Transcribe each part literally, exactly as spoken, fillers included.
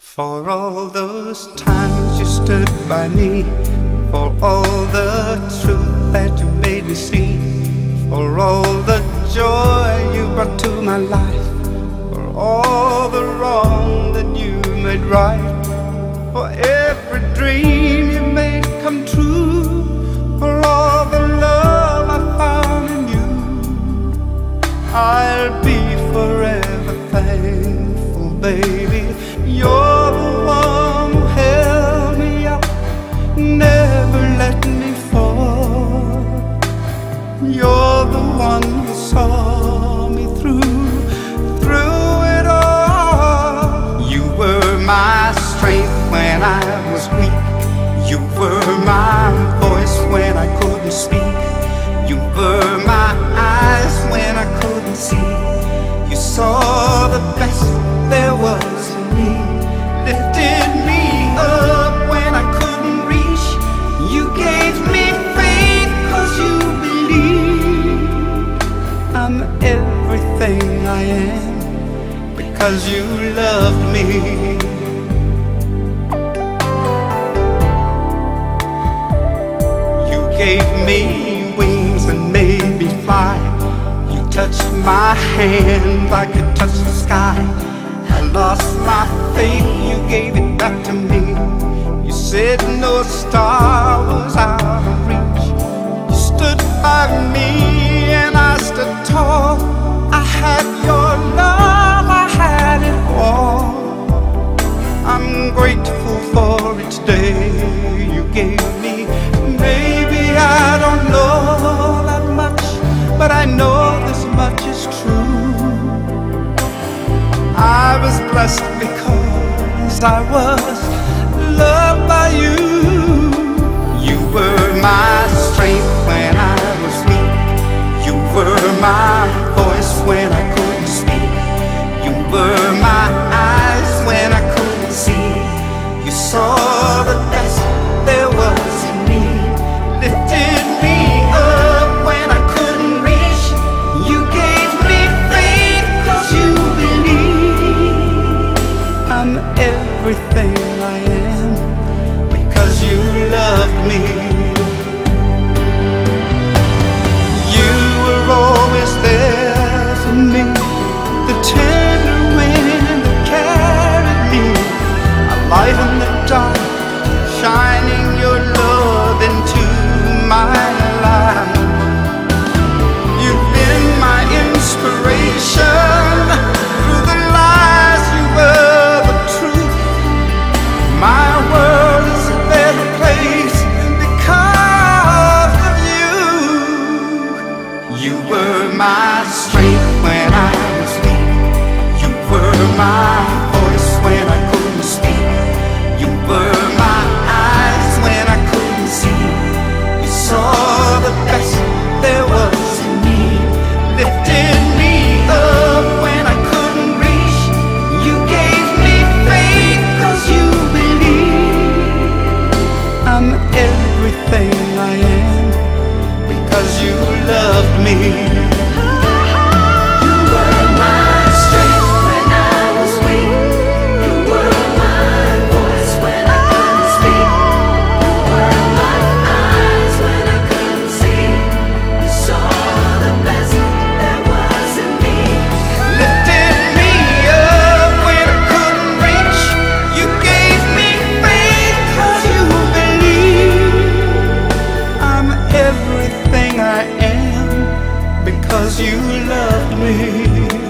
For all those times you stood by me, for all the truth that you made me see, for all the joy you brought to my life, for all the wrong that you made right, for every dream you made come true, for all the love I found in you, I'll be forever thankful, baby. You're the one who held me up, never let me fall. You're the one who saw me through, through it all. You were my strength when I was weak. You were my voice when I couldn't speak. You were my eyes when I couldn't see. You saw the best there was in me, lifted me up when I couldn't reach. You gave me faith cause you believed. I'm everything I am because you loved me. You gave me wings and made me fly. You touched my hand, I could touch the sky. I lost my faith, you gave it back to me. You said no star was out of reach. You stood by me and I stood tall. I had your love, I had it all. I'm grateful for each day you gave me. Maybe I don't know that much, but I know this much is true. I was blessed because I was loved by you. You were my strength when I was weak. You were my voice when I couldn't speak. You were my eyes when I couldn't see. You saw the best there was in me, lifted me up when I couldn't reach. You gave me faith cause you believe. I'm everything I am because you loved me. You were always there for me, the tender wind that carried me, a light in the dark, shining your love into my life. You've been my inspiration through the lies you were the truth. My world is a better place because of you. You were my strength when I was weak. You were my voice when I couldn't speak. You were my eyes when I couldn't see. You saw the best there was in me, lifted me up when I couldn't reach. You gave me faith cause you believe. I'm everything I am because you loved me. You were my strength when I was weak. You were my voice when I couldn't speak. You were my eyes when I couldn't see. You saw the best there was in me, lifted me up when I couldn't reach. You gave me faith cause you believe. I'm everything I am because you loved me.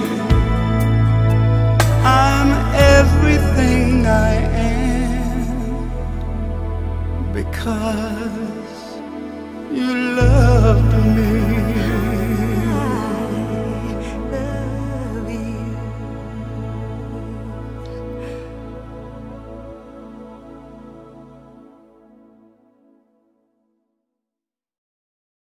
I'm everything I am because you love me.